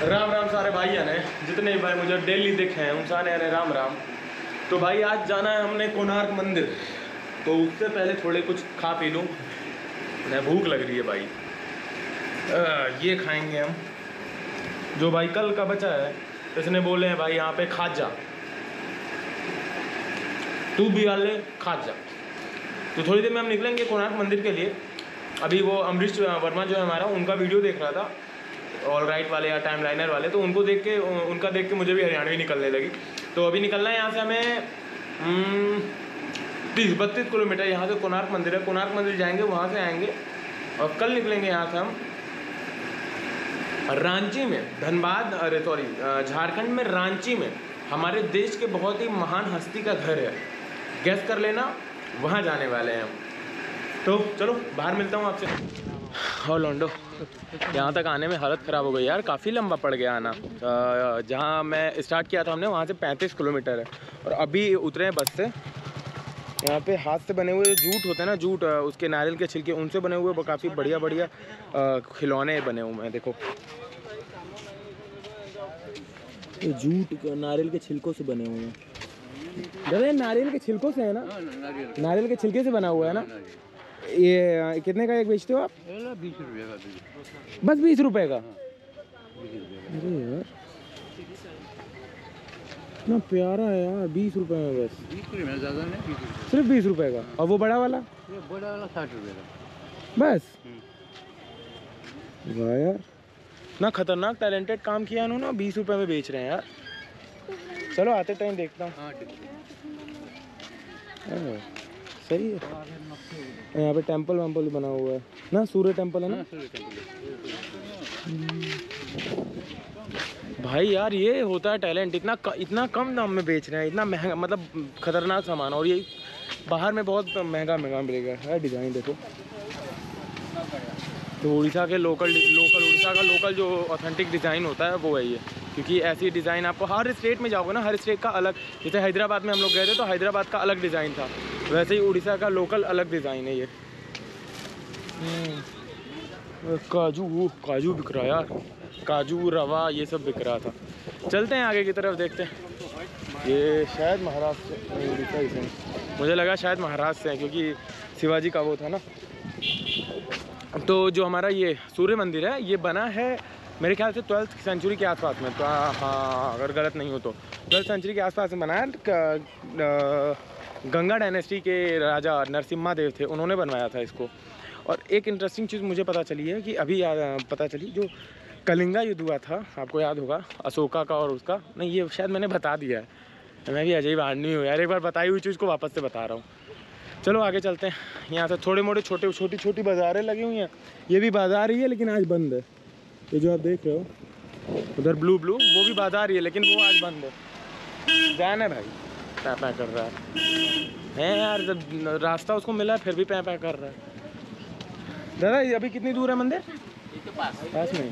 राम राम सारे भाई ने जितने भाई मुझे डेली देखे हैं उन सारे अरे राम राम। तो भाई आज जाना है हमने कोणार्क मंदिर, तो उससे पहले थोड़े कुछ खा पी लूँ, उन्हें भूख लग रही है भाई। ये खाएंगे हम जो भाई कल का बचा है। इसने बोले हैं भाई यहाँ पे खाजा, तू भी वाले खाजा। तो थोड़ी देर में हम निकलेंगे कोणार्क मंदिर के लिए। अभी वो अमरीश वर्मा जो है हमारा, उनका वीडियो देख रहा था, ऑल राइट वाले या टाइम लाइनर वाले, तो उनको देख के उनका देख के मुझे भी हरियाणवी निकलने लगी। तो अभी निकलना है यहाँ से हमें 30-32 किलोमीटर यहाँ से कोणार्क मंदिर है। कोणार्क मंदिर जाएंगे, वहाँ से आएंगे और कल निकलेंगे यहाँ से हम रांची में, धनबाद, अरे सॉरी झारखंड में रांची में हमारे देश के बहुत ही महान हस्ती का घर है। गैस कर लेना, वहाँ जाने वाले हैं हम। तो चलो बाहर मिलता हूँ आपसे। हाँ लॉन्डो, यहाँ तक आने में हालत ख़राब हो गई यार, काफ़ी लंबा पड़ गया आना। जहाँ मैं स्टार्ट किया था हमने, वहाँ से 35 किलोमीटर है। और अभी उतरे हैं बस से। यहाँ पे हाथ से बने हुए जूट होते हैं ना, जूट, उसके नारियल के छिलके, उनसे बने हुए काफ़ी बढ़िया बढ़िया खिलौने बने हुए हैं। देखो ये जूट नारियल के छिलकों से बने हुए हैं। दादा नारियल के छिलकों से है ना? नारियल के छिलके से बना हुआ है ना? ये कितने का एक बेचते हो आप? 20 रुपये का। बस 20 रुपये का? अरे यार इतना प्यारा है यार, 20 रुपये में बस। 20 रुपये ज़्यादा नहीं, सिर्फ 20 रुपये का। और वो बड़ा वाला? ये बड़ा वाला 60 रुपये का बस। वाह यार, इतना खतरनाक टैलेंटेड काम किया इन्होंने, 20 रुपये में बेच रहे हैं यार। चलो आते टाइम देखता हूँ। सही है। यहाँ पे टेंपल वेम्पल बना हुआ है ना, सूर्य टेंपल है ना? भाई यार ये होता है टैलेंट, इतना कम दाम में बेच रहे हैं, इतना महंगा, मतलब खतरनाक सामान। और ये बाहर में बहुत महंगा मिलेगा है। डिज़ाइन देखो, तो उड़ीसा के उड़ीसा का लोकल जो ऑथेंटिक डिज़ाइन होता है वो है ये। क्योंकि ऐसी डिज़ाइन आपको हर स्टेट में जाओगे ना, हर स्टेट का अलग। जैसे हैदराबाद में हम लोग गए थे तो हैदराबाद का अलग डिज़ाइन था, वैसे ही उड़ीसा का लोकल अलग डिज़ाइन है ये। काजू बिक रहा है यार, काजू रवा ये सब बिक रहा था। चलते हैं आगे की तरफ, देखते हैं। ये शायद महाराष्ट्र से, उड़ीसा ही से, मुझे लगा शायद महाराष्ट्र से है क्योंकि शिवाजी का वो था ना। तो जो हमारा ये सूर्य मंदिर है, ये बना है मेरे ख्याल से 12वीं सेंचुरी के आसपास में। तो हाँ, अगर गलत नहीं हो तो 12वीं सेंचुरी के आसपास में बना है। गंगा डायनेस्टी के राजा नरसिम्हा देव थे, उन्होंने बनवाया था इसको। और एक इंटरेस्टिंग चीज़ मुझे पता चली है कि अभी पता चली, जो कलिंगा युद्ध हुआ था, आपको याद होगा, अशोका का और उसका, नहीं ये शायद मैंने बता दिया है, मैं भी अजय आदमी हूँ यार, एक बार बताई हुई चीज़ को वापस से बता रहा हूँ। चलो आगे चलते हैं। यहाँ से थोड़े मोटे छोटी बाज़ारें लगी हुई हैं। ये भी बाज़ार ही है लेकिन आज बंद है। ये जो आप देख रहे हो उधर ब्लू वो भी बाज़ार ही है लेकिन वो आज बंद है। जाना भाई, पैं कर रहा है यार, जब रास्ता उसको मिला फिर भी पैं कर रहा है। दादा ये अभी कितनी दूर है मंदिर? पास में।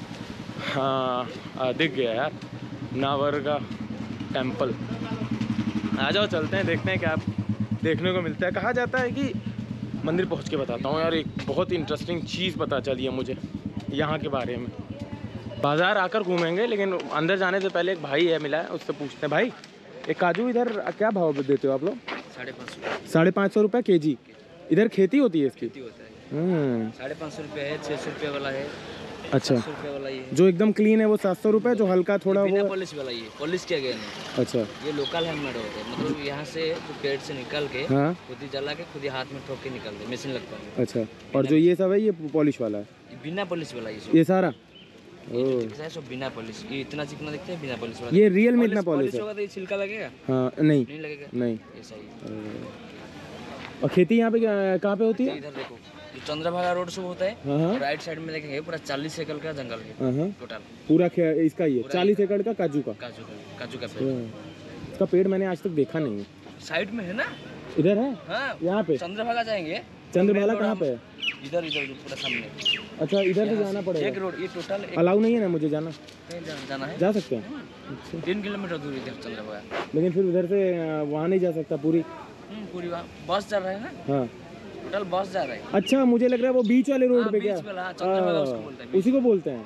हाँ दिख गया यार, नावरगा टेम्पल। आ जाओ चलते हैं, देखते हैं क्या देखने को मिलता है। कहा जाता है कि मंदिर पहुंच के बताता हूँ यार, एक बहुत इंटरेस्टिंग चीज़ पता चली है मुझे यहाँ के बारे में। बाज़ार आकर घूमेंगे, लेकिन अंदर जाने से पहले एक भाई है मिला है, उससे पूछते हैं। भाई एक काजू इधर क्या भाव देते हो आप लोग? 550 रुपये केजी। इधर खेती होती है इसकी? खेती होता है। 550 रुपये है, 600 रुपये वाला है। अच्छा, 700 रुपये वाला ये। जो एकदम क्लीन है वो 700 रुपये, जो हल्का थोड़ा वो पॉलिश वाला, ये पॉलिश किया गया नहीं। अच्छा, ये लोकल हैंडमेड होता है, मतलब यहाँ से पेड़ से निकाल के खुद ही जला के खुद ही हाथ में ठोक के निकालते हैं, मशीन लगता है। अच्छा, और जो ये सब है ये पॉलिश वाला है? बिना पॉलिश वाला ये सारा सब बिना पॉलिश। ये इतना चिकना दिखता है, बिना पॉलिश वाला। ये रियल में इतना पॉलिश होगा तो ये छिलका लगेगा? हाँ, नहीं लगेगा, नहीं ऐसा ही। और खेती यहाँ पे कहाँ पे होती है? इधर देखो, चंद्रभागा रोड से होता है, राइट साइड में देखेंगे पूरा 40 एकड़ का जंगल है टोटल पूरा। इसका ये 40 एकड़ का काजू का पेड़। इसका पेड़ मैंने आज तक देखा नहीं है। साइड में है ना, इधर है। हाँ, यहाँ पे चंद्रभागा जाएंगे। चंद्रभागा कहाँ पे है? इधर पूरा सामने। अच्छा, इधर से जाना पड़ेगा? एक रोड, ये टोटल अलाउ नहीं है ना मुझे जाना? जाना है, जा सकते हैं। 3 किलोमीटर दूर इधर चंद्रभागा। लेकिन फिर उधर से वहाँ नहीं जा सकता? पूरी बस जा रहा है ना? हाँ, टोटल बस जा रहा है। अच्छा, मुझे लग रहा है वो बीच वाले रोड पे क्या? उसी को बोलते हैं। उसी को बोलते हैं।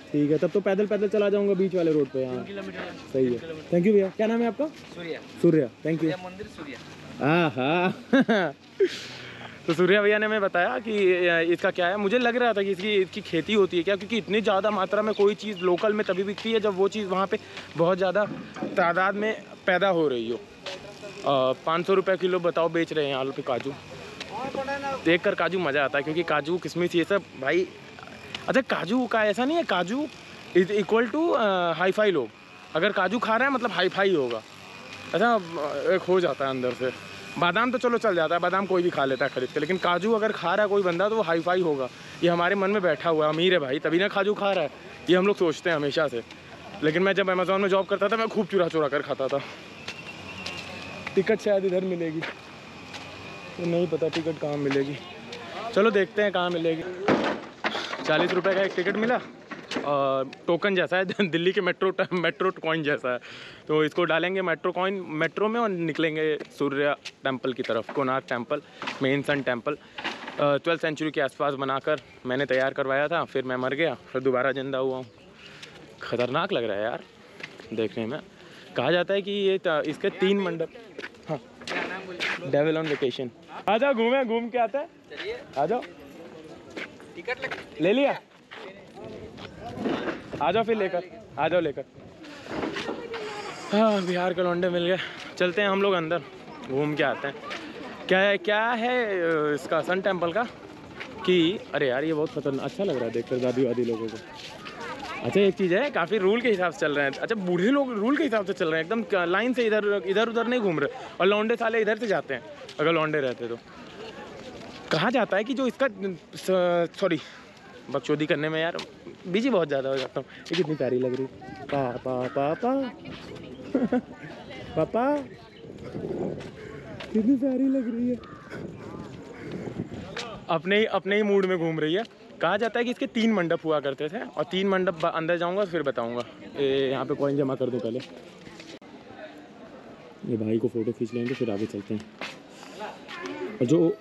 ठीक है, तब तो पैदल पैदल चला जाऊंगा बीच वाले रोड पे। यहाँ 3 किलोमीटर सही है। थैंक यू भैया। क्या नाम है आपका? सूर्या। Surya, thank you. मंदिर सूर्या। हाँ तो सूर्या भैया ने हमें बताया कि इसका क्या है। मुझे लग रहा था कि इसकी खेती होती है क्या, क्योंकि इतनी ज़्यादा मात्रा में कोई चीज़ लोकल में तभी बिकती है जब वो चीज़ वहाँ पे बहुत ज़्यादा तादाद में पैदा हो रही हो। 500 रुपये किलो बताओ बेच रहे हैं यहाँ पे काजू। देख कर काजू मज़ा आता है, क्योंकि काजू किशमिश ये सब भाई। अच्छा, काजू का ऐसा नहीं है, काजू is equal to hi fi लोग। अगर काजू खा रहे हैं मतलब हाई फाई होगा, ऐसा एक हो जाता है अंदर से। बादाम तो चलो चल जाता है, बादाम कोई भी खा लेता है खरीद के, लेकिन काजू अगर खा रहा है कोई बंदा तो वो हाई फाई होगा। ये हमारे मन में बैठा हुआ है, अमीर है भाई तभी ना काजू खा रहा है, ये हम लोग सोचते हैं हमेशा से। लेकिन मैं जब अमेज़ॉन में जॉब करता था मैं खूब चुरा चुरा कर खाता था। टिकट शायद इधर मिलेगी, तो नहीं पता टिकट कहाँ मिलेगी। चलो देखते हैं कहाँ मिलेगी। 40 रुपये का एक टिकट मिला और टोकन जैसा है दिल्ली के मेट्रो कॉइन जैसा है। तो इसको डालेंगे मेट्रो में और निकलेंगे सूर्य टेम्पल की तरफ। Konark temple, main sun temple 12th century के आसपास बनाकर मैंने तैयार करवाया था। फिर मैं मर गया, फिर दोबारा जिंदा हुआ हूँ। ख़तरनाक लग रहा है यार देखने में। कहा जाता है कि ये इसके 3 मंडप। हाँ, डेविल ऑन वेकेशन। आ जाओ घूम के आता है, आ जाओ। टिकट ले लिया, आ जाओ फिर लेकर। हाँ, बिहार के लौंडे मिल गए। चलते हैं हम लोग अंदर, घूम के आते हैं। क्या है इसका सन टेम्पल का कि अरे यार ये बहुत खतरनाक अच्छा लग रहा है देखकर दादी वादी लोगों को। अच्छा, एक चीज़ है, काफ़ी रूल के हिसाब से चल रहे हैं। अच्छा, बूढ़े लोग रूल के हिसाब से चल रहे हैं, एकदम लाइन से इधर उधर नहीं घूम रहे। और लौंडे साले इधर से जाते हैं, अगर लौंडे रहते तो। कहा जाता है कि जो इसका सॉरी बकचोदी करने में यार बिजी बहुत ज़्यादा हो जाता हूँ। ये कितनी प्यारी लग रही है, पापा कितनी प्यारी लग रही है। अपने ही मूड में घूम रही है। कहा जाता है कि इसके 3 मंडप हुआ करते थे, और 3 मंडप अंदर जाऊंगा फिर बताऊंगा। यहाँ पे कॉइन जमा कर दो पहले। ये भाई को फ़ोटो खींच लेंगे फिर आगे चलते हैं। और जो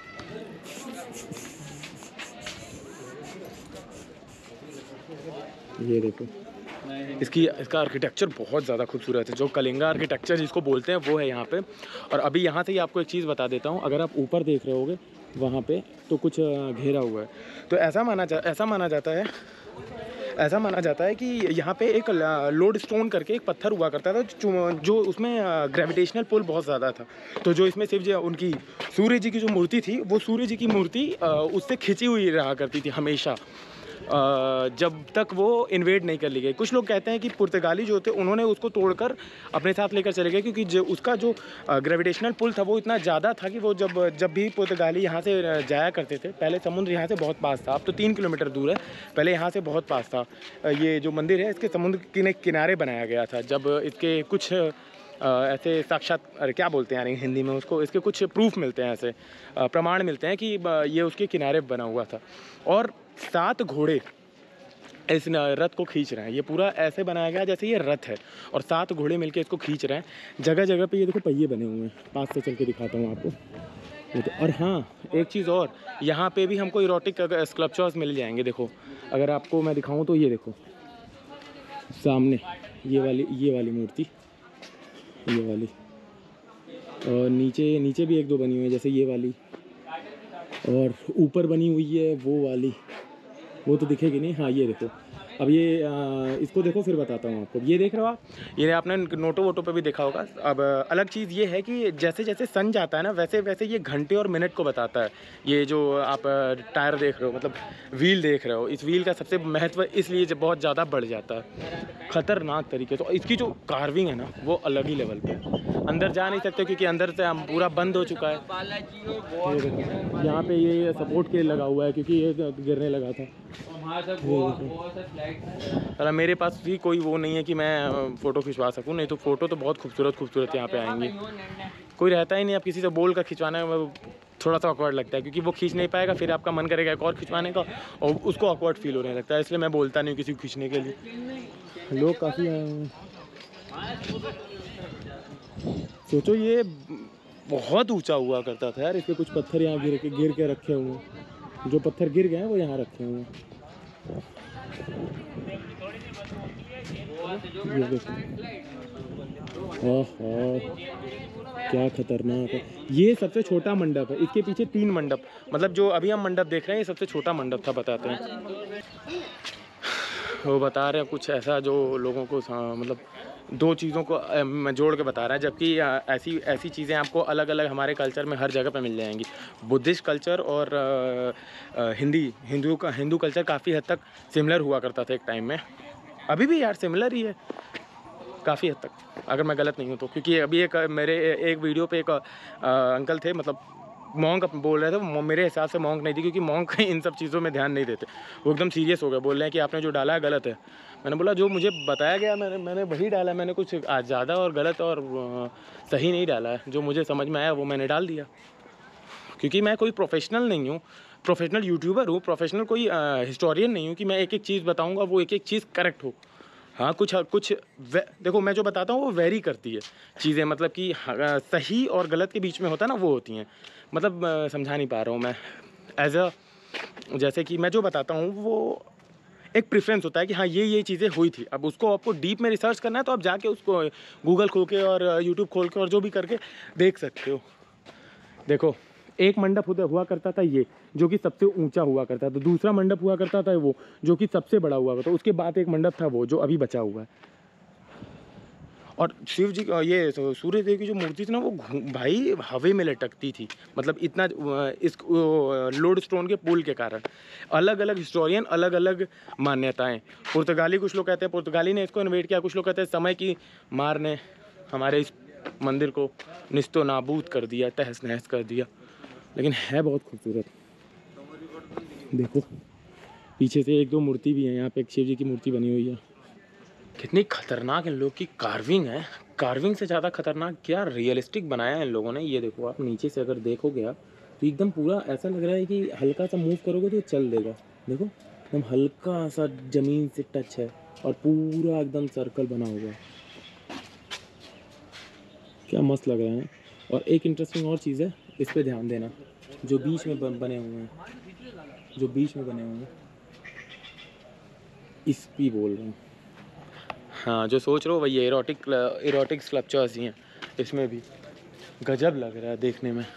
ये देखो, इसका आर्किटेक्चर बहुत ज़्यादा खूबसूरत है। जो कलिंगा आर्किटेक्चर जिसको बोलते हैं वो है यहाँ पे। और अभी यहाँ से ही आपको एक चीज़ बता देता हूँ, अगर आप ऊपर देख रहे होगे वहाँ पे तो कुछ घेरा हुआ है। तो ऐसा माना जाता है कि यहाँ पे एक लोड स्टोन करके एक पत्थर हुआ करता था जो उसमें ग्रेविटेशनल पुल बहुत ज़्यादा था। तो जो इसमें शिव जी उनकी सूर्य जी की जो मूर्ति थी, वो सूर्य जी की मूर्ति उससे खिंची हुई रहा करती थी हमेशा, जब तक वो इन्वेड नहीं कर ली गई। कुछ लोग कहते हैं कि पुर्तगाली जो थे उन्होंने उसको तोड़कर अपने साथ लेकर चले गए, क्योंकि उसका जो ग्रेविटेशनल पुल था वो इतना ज़्यादा था कि वो जब भी पुर्तगाली यहाँ से जाया करते थे, पहले समुद्र यहाँ से बहुत पास था, अब तो 3 किलोमीटर दूर है, पहले यहाँ से बहुत पास था। ये जो मंदिर है इसके समुद्र के किनारे बनाया गया था। जब इसके कुछ ऐसे साक्षात अरे क्या बोलते हैं यानी हिंदी में उसको, इसके कुछ प्रूफ मिलते हैं, ऐसे प्रमाण मिलते हैं कि ये उसके किनारे बना हुआ था। और 7 घोड़े इस रथ को खींच रहे हैं। ये पूरा ऐसे बनाया गया जैसे ये रथ है, और 7 घोड़े मिलके इसको खींच रहे हैं। जगह जगह पे ये देखो पहिए बने हुए हैं, पास से चल के दिखाता हूँ आपको। तो, और हाँ एक चीज़ और, यहाँ पे भी हमको इरोटिक स्कल्पचर्स मिल जाएंगे। देखो अगर आपको मैं दिखाऊँ तो ये देखो सामने ये वाली मूर्ति, ये वाली, और नीचे भी 1-2 बनी हुई है जैसे ये वाली, और ऊपर बनी हुई है वो वाली, वो तो दिखेगी नहीं। हाँ ये देखो, अब ये इसको देखो फिर बताता हूँ आपको। ये देख रहे हो आप, ये आपने नोटो वोटो पे भी देखा होगा। अब अलग चीज़ ये है कि जैसे जैसे सन जाता है ना, वैसे वैसे ये घंटे और मिनट को बताता है। ये जो आप टायर देख रहे हो, मतलब व्हील देख रहे हो, इस व्हील का सबसे महत्व इसलिए बहुत ज़्यादा बढ़ जाता है ख़तरनाक तरीके से। तो इसकी जो कार्विंग है ना वो अलग ही लेवल पे है। अंदर जा नहीं सकते क्योंकि अंदर से पूरा बंद हो चुका है। यहाँ पे ये सपोर्ट के लिए लगा हुआ है क्योंकि ये गिरने लगा था। अरे मेरे पास भी कोई वो नहीं है कि मैं फ़ोटो खिंचवा सकूँ, नहीं तो फ़ोटो तो बहुत खूबसूरत यहाँ पे आएंगी। कोई रहता ही नहीं, अब किसी से बोल कर खिंचवाना थोड़ा सा ऑकवर्ड लगता है, क्योंकि वो खींच नहीं पाएगा, फिर आपका मन करेगा एक और खिंचवाने का और उसको ऑकवर्ड फील होने लगता है। इसलिए मैं बोलता नहीं हूँ किसी को खींचने के लिए। लोग काफ़ी सोचो ये बहुत ऊंचा हुआ करता था यार। इसके कुछ पत्थर यहाँ गिर के रखे हुए हैं, जो पत्थर गिर गए हैं वो यहाँ रखे हुए हैं। ये देखो, ओहो क्या खतरनाक है। ये सबसे छोटा मंडप है, इसके पीछे 3 मंडप, मतलब जो अभी हम मंडप देख रहे हैं ये सबसे छोटा मंडप था, बताते हैं। वो बता रहे हैं कुछ ऐसा जो लोगों को मतलब 2 चीज़ों को मैं जोड़ के बता रहा है, जबकि ऐसी ऐसी चीज़ें आपको अलग अलग हमारे कल्चर में हर जगह पे मिल जाएंगी। बुद्धिस्ट कल्चर और हिंदू कल्चर काफ़ी हद तक सिमिलर हुआ करता था एक टाइम में, अभी भी यार सिमिलर ही है काफ़ी हद तक, अगर मैं गलत नहीं हूँ तो। क्योंकि अभी मेरे एक वीडियो पे एक अंकल थे, मतलब मॉन्क बोल रहे थे, वो मेरे हिसाब से मॉन्क नहीं थी, क्योंकि मॉन्क इन सब चीज़ों में ध्यान नहीं देते। वो एकदम सीरियस हो गए, बोल रहे हैं कि आपने जो डाला है गलत है। मैंने बोला जो मुझे बताया गया मैंने वही डाला है, मैंने कुछ ज़्यादा और गलत और सही नहीं डाला है, जो मुझे समझ में आया वो मैंने डाल दिया। क्योंकि मैं कोई प्रोफेशनल नहीं हूँ, प्रोफेशनल यूट्यूबर हूँ, प्रोफेशनल कोई हिस्टोरियन नहीं हूँ कि मैं एक एक चीज़ बताऊँगा वो एक एक चीज़ करेक्ट हो। हाँ कुछ देखो मैं जो बताता हूँ वो वेरी करती है चीज़ें, मतलब कि सही और गलत के बीच में होता है ना, वो होती हैं, मतलब समझा नहीं पा रहा हूँ मैं। जैसे कि मैं जो बताता हूँ वो एक प्रेफरेंस होता है कि हाँ ये चीज़ें हुई थी। अब उसको आपको डीप में रिसर्च करना है तो आप जाके उसको गूगल खोल के और यूट्यूब खोल के और जो भी करके देख सकते हो। देखो एक मंडप हुआ करता था ये, जो कि सबसे ऊंचा हुआ करता था, दूसरा मंडप हुआ करता था वो जो कि सबसे बड़ा हुआ करता, उसके बाद एक मंडप था वो जो अभी बचा हुआ है। और शिव जी ये सूर्य देव की जो मूर्ति थी ना वो भाई हवा में लटकती थी, मतलब इतना इस लोड स्टोन के पुल के कारण। अलग अलग हिस्टोरियन अलग अलग मान्यताएं, पुर्तगाली कुछ लोग कहते हैं पुर्तगाली ने इसको इन्वेट किया, कुछ लोग कहते हैं समय की मार ने हमारे इस मंदिर को निस्तो नाबूद कर दिया, तहस नहस कर दिया। लेकिन है बहुत खूबसूरत। देखो पीछे से 1-2 मूर्ति भी है, यहाँ पे एक शिव जी की मूर्ति बनी हुई है। कितनी खतरनाक इन लोग की कार्विंग है, कार्विंग से ज़्यादा खतरनाक क्या रियलिस्टिक बनाया है इन लोगों ने। ये देखो आप नीचे से अगर देखोगे आप तो एकदम पूरा ऐसा लग रहा है कि हल्का सा मूव करोगे तो चल देगा। देखो एकदम हल्का सा ज़मीन से टच है और पूरा एकदम सर्कल बना हुआ है, क्या मस्त लग रहा है। और एक इंटरेस्टिंग और चीज़ है, इस पर ध्यान देना, जो बीच में बने हुए हैं, जो बीच में बने हुए हैं इस भी बोल रहा हूँ। हाँ जो सोच रहे हो वही एरोटिक स्कल्पचर्स ही हैं, इसमें भी गजब लग रहा है देखने में।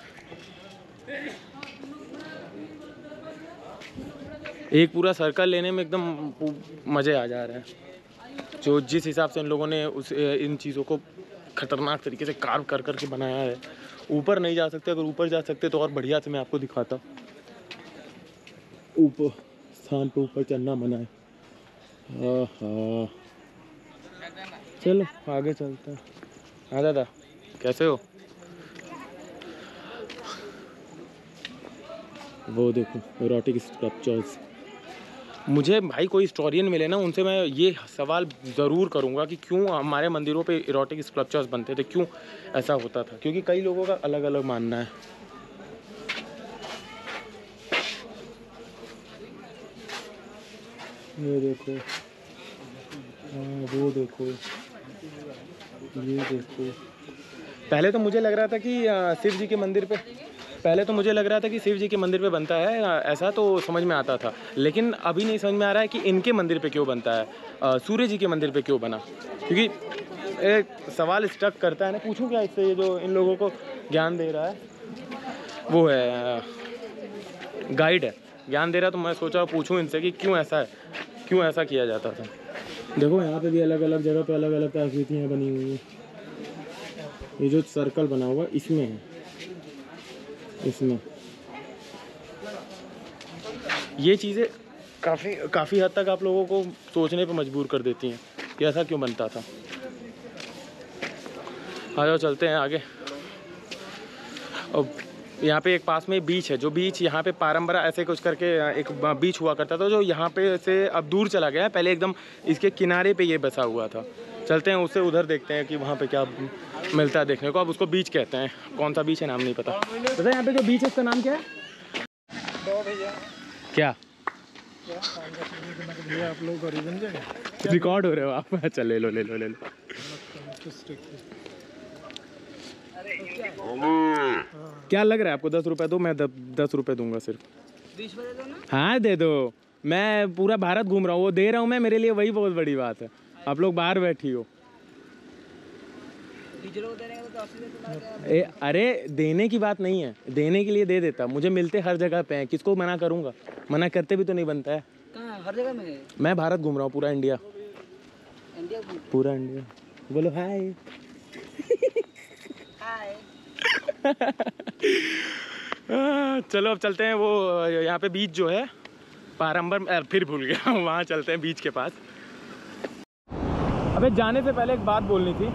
एक पूरा सर्कल लेने में एकदम मज़े आ जा रहे हैं। जो जिस हिसाब से इन लोगों ने इन चीज़ों को खतरनाक तरीके से कार्व कर करके बनाया है। ऊपर नहीं जा सकते, अगर ऊपर जा सकते तो और बढ़िया से मैं आपको दिखाता। ऊपर स्थान पे ऊपर चढ़ना मना है। हाँ चलो आगे चलते हैं। हाँ दादा कैसे हो? वो देखो एरोटिक स्कल्पचर्स। मुझे भाई कोई हिस्टोरियन मिले ना, उनसे मैं ये सवाल ज़रूर करूँगा कि क्यों हमारे मंदिरों पे एरोटिक स्कल्पचर्स बनते थे, क्यों ऐसा होता था, क्योंकि कई लोगों का अलग अलग मानना है। ये देखो, हाँ वो देखो, ये देखो। पहले तो मुझे लग रहा था कि शिव जी के मंदिर पे शिव जी के मंदिर पे बनता है ऐसा, तो समझ में आता था। लेकिन अभी नहीं समझ में आ रहा है कि इनके मंदिर पे क्यों बनता है, सूर्य जी के मंदिर पे क्यों बना। क्योंकि एक सवाल स्टक करता है ना, पूछूं क्या इससे, ये जो इन लोगों को ज्ञान दे रहा है वो है गाइड है, ज्ञान दे रहा है, तो मैं सोचा पूछूं इनसे कि क्यों ऐसा किया जाता था। देखो यहाँ पे भी अलग अलग जगह पे अलग अलग आकृतियाँ बनी हुई हैं। ये जो सर्कल बना हुआ इसमें है, इसमें ये चीज़ें काफ़ी हद तक आप लोगों को सोचने पे मजबूर कर देती हैं कि ऐसा क्यों बनता था। आ जाओ चलते हैं आगे। और यहाँ पे एक पास में बीच है, जो बीच यहाँ पे पारंबरा ऐसे कुछ करके एक बीच हुआ करता था, जो यहाँ पे से अब दूर चला गया है, पहले एकदम इसके किनारे पे ये बसा हुआ था। चलते हैं उससे उधर देखते हैं कि वहाँ पे क्या मिलता है देखने को। अब उसको बीच कहते हैं, कौन सा बीच है नाम नहीं पता। पता है यहाँ पे जो बीच है उसका नाम क्या है? क्या आप लोग रिकॉर्ड हो रहे हो आप? अच्छा ले लो। क्या लग रहा है आपको? 10 रुपए दो, मैं 10 रुपए दूंगा सिर्फ। 20 दो ना? हाँ दे दो। मैं पूरा भारत घूम रहा हूँ, वो दे रहा हूँ मैं, मेरे लिए वही बहुत बड़ी बात है। आप लोग बाहर बैठी हो। अरे देने की बात नहीं है, देने के लिए दे देता, मुझे मिलते हर जगह पे हैं, किसको मना करूँगा? मना करते भी तो नहीं बनता है। कहाँ हर जगह में है? मैं भारत घूम रहा हूँ, पूरा इंडिया। पूरा इंडिया। बोलो हाय। हाय। चलो अब चलते हैं, वो यहाँ पे बीच जो है पारंबर, फिर भूल गया वहाँ चलते हैं बीच के पास। अबे जाने से पहले एक बात बोलनी थी,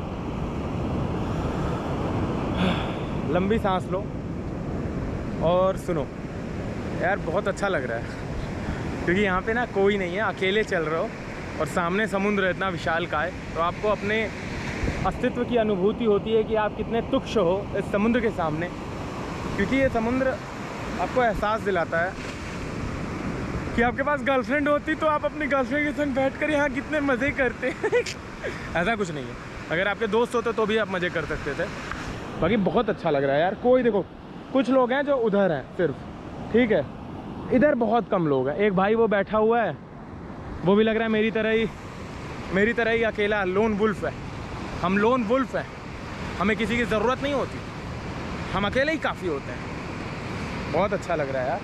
लंबी सांस लो और सुनो यार, बहुत अच्छा लग रहा है क्योंकि यहाँ पे ना कोई नहीं है, अकेले चल रहे हो और सामने समुद्र इतना विशाल का है, तो आपको अपने अस्तित्व की अनुभूति होती है कि आप कितने तुच्छ हो इस समुद्र के सामने। क्योंकि ये समुद्र आपको एहसास दिलाता है कि आपके पास गर्लफ्रेंड होती तो आप अपनी गर्लफ्रेंड के संग बैठकर यहाँ कितने मज़े करते ऐसा कुछ नहीं है, अगर आपके दोस्त होते तो भी आप मज़े कर सकते थे। बाकी बहुत अच्छा लग रहा है यार। कोई देखो कुछ लोग हैं जो उधर हैं सिर्फ, ठीक है, इधर बहुत कम लोग हैं। एक भाई वो बैठा हुआ है, वो भी लग रहा है मेरी तरह ही अकेला लोन वुल्फ है। हम लोन वुल्फ हैं, हमें किसी की ज़रूरत नहीं होती, हम अकेले ही काफ़ी होते हैं। बहुत अच्छा लग रहा है यार।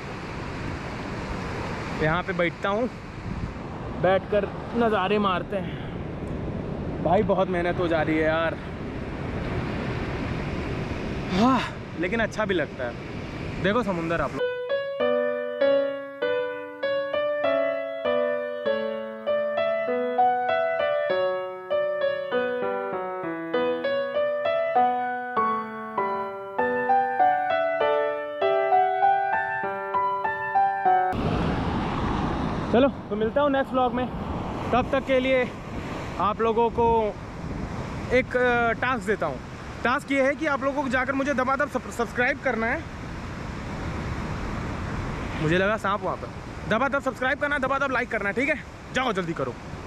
यहाँ पे बैठता हूँ, बैठकर नज़ारे मारते हैं। भाई बहुत मेहनत हो जा रही है यार, हाँ, लेकिन अच्छा भी लगता है। देखो समुंदर आप लोग। चलो तो मिलता हूँ नेक्स्ट व्लॉग में। तब तक के लिए आप लोगों को एक टास्क देता हूँ। टास्क ये है कि आप लोगों को जाकर मुझे दबादब सब्सक्राइब करना है। मुझे लगा सांप वहाँ पर। दबादब सब्सक्राइब करना है, दबादब लाइक करना है, ठीक है? जाओ जल्दी करो।